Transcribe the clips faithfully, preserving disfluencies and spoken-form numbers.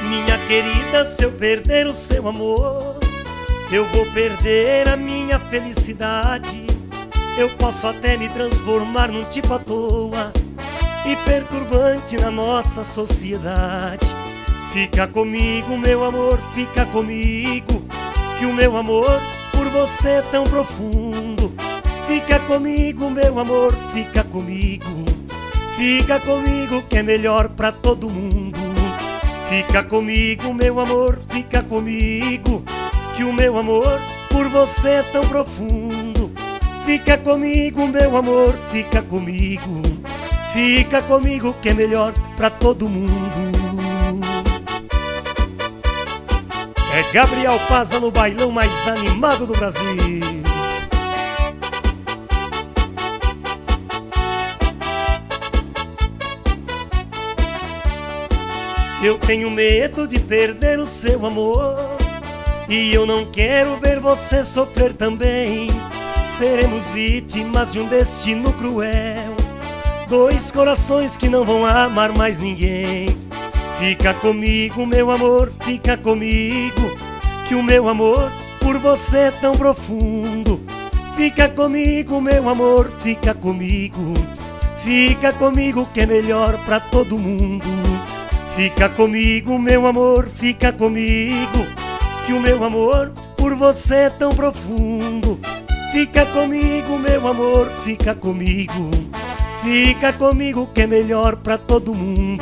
Minha querida, se eu perder o seu amor, eu vou perder a minha felicidade. Eu posso até me transformar num tipo à toa e perturbante na nossa sociedade. Fica comigo, meu amor, fica comigo, que o meu amor por você é tão profundo. Fica comigo, meu amor, fica comigo, fica comigo que é melhor pra todo mundo. Fica comigo, meu amor, fica comigo, que o meu amor por você é tão profundo. Fica comigo, meu amor, fica comigo, fica comigo que é melhor pra todo mundo. É Gabriel Paza no bailão mais animado do Brasil. Eu tenho medo de perder o seu amor, e eu não quero ver você sofrer também. Seremos vítimas de um destino cruel, dois corações que não vão amar mais ninguém. Fica comigo, meu amor, fica comigo, que o meu amor por você é tão profundo. Fica comigo, meu amor, fica comigo, fica comigo que é melhor pra todo mundo. Fica comigo, meu amor, fica comigo, que o meu amor por você é tão profundo. Fica comigo, meu amor, fica comigo, fica comigo que é melhor pra todo mundo.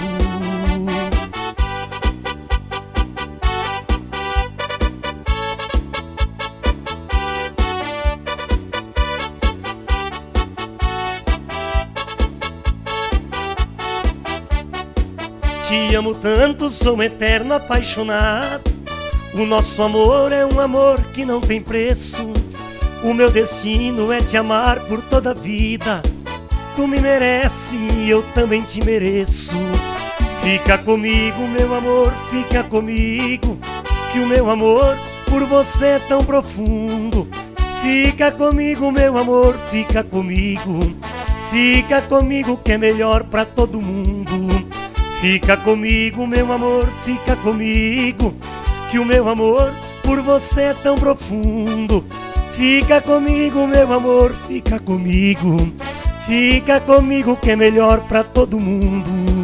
Te amo tanto, sou um eterno apaixonado. O nosso amor é um amor que não tem preço. O meu destino é te amar por toda a vida. Tu me merece e eu também te mereço. Fica comigo, meu amor, fica comigo, que o meu amor por você é tão profundo. Fica comigo, meu amor, fica comigo, fica comigo que é melhor pra todo mundo. Fica comigo, meu amor, fica comigo, que o meu amor por você é tão profundo. Fica comigo, meu amor, fica comigo, fica comigo que é melhor pra todo mundo.